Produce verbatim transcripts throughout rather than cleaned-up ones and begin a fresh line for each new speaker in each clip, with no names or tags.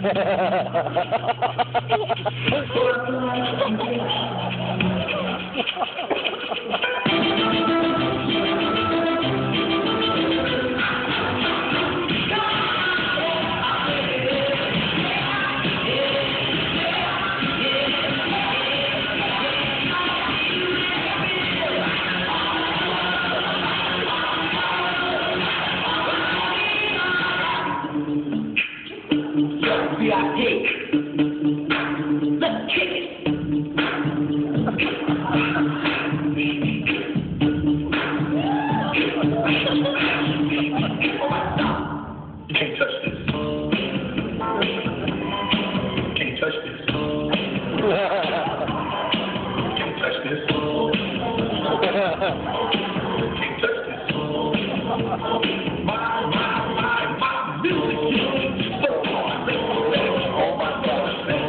V I P. Let's kick it. You can't touch this. You can't touch this. You can't touch this. You can't touch this. My, my, my, my music is so hard. Oh my God.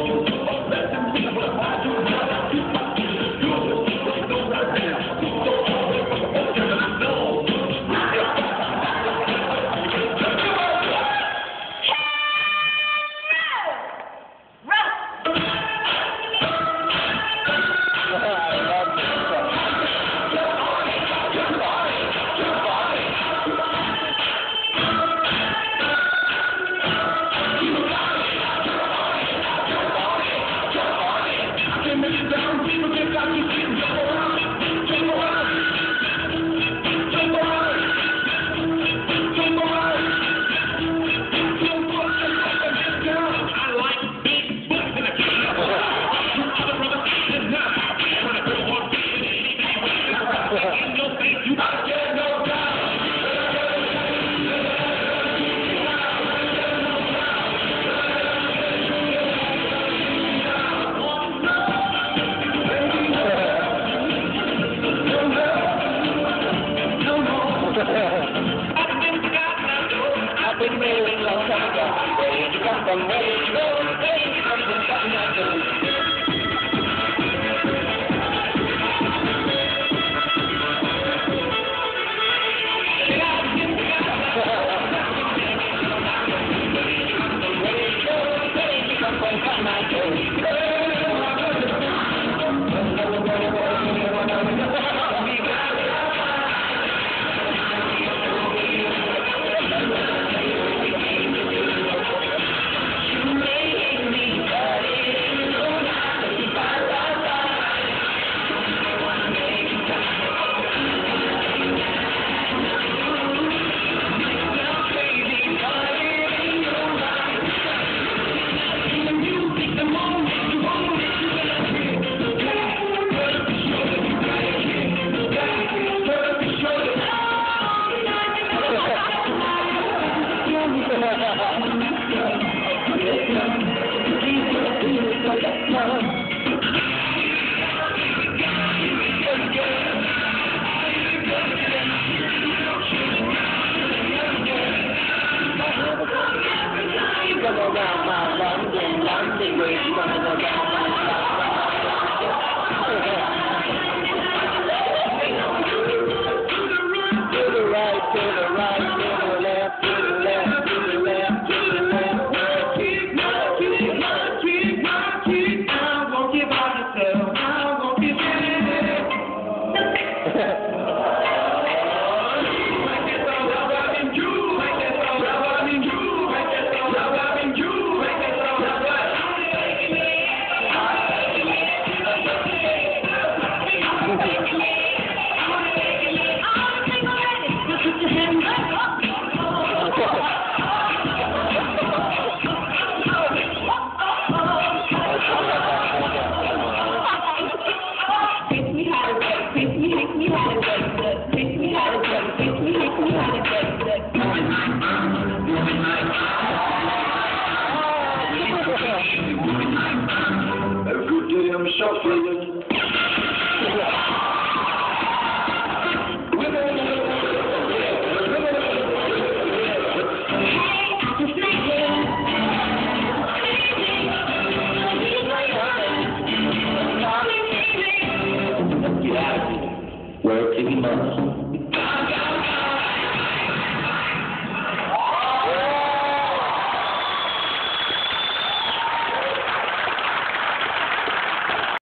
I've been waiting a long time ago. Waiting to come from where you go. Waiting to come from something I do. Around my London, London, where you gonna go down my to the right, to the right, to the left, to the left, to the left, to the left. Work it, work it, work it, work it. I won't give out yourself. I won't give I'm shuffling. Get out of here. Work if you must.